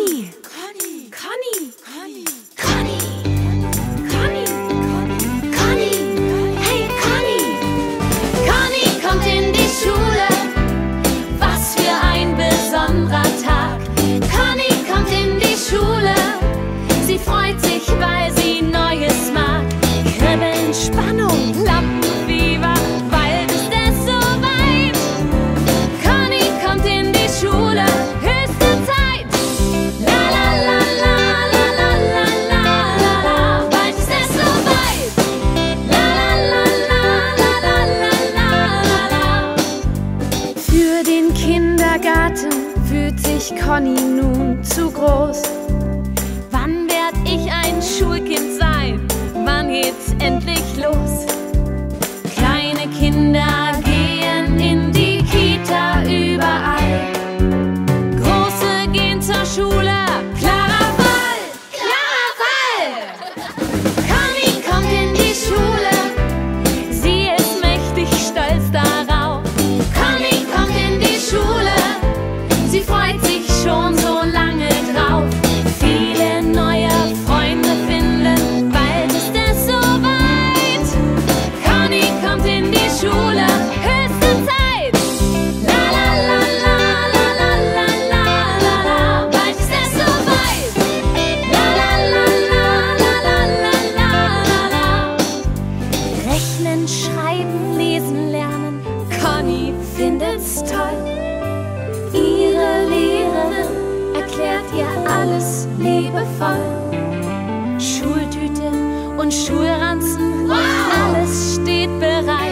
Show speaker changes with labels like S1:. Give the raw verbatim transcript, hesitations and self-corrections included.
S1: Conny! Conny! Conny! Conny! Conny! Conny! Conny! Hey Conny! Conny kommt in die Schule. Was für ein besonderer Tag. Conny kommt in die Schule. Sie freut sich, weil sie Neues mag. Kribbeln, Spannung, Lampenfieber, bald ist es soweit. Conny kommt in die Schule, höchste Zeit. La la la la la la la la la la, bald ist es soweit. La la la la la la la la la. Für den Kindergarten fühlt sich Conny nun zu groß. Wann werd ich ein Schulkind sein? Wann geht's endlich los? Kleine Kinder gehen in die Kita überall. Große gehen zur Schule. Klarer Fall! Klarer Fall! Conny kommt in die Schule. Sie ist mächtig stolz darauf. Conny kommt in die Schule. Sie freut sich schon so lange drauf. Viele neue Freunde finden, bald ist es soweit. Conny kommt in die Schule, höchste Zeit. La la la la la la la la la la, bald ist es soweit. La la la la la la la la la. Rechnen, schreiben, lesen, lernen, Conny findet's toll. Ihre Lehrerin erklärt ihr alles liebevoll. Schultüte und Schulranzen, alles steht bereit.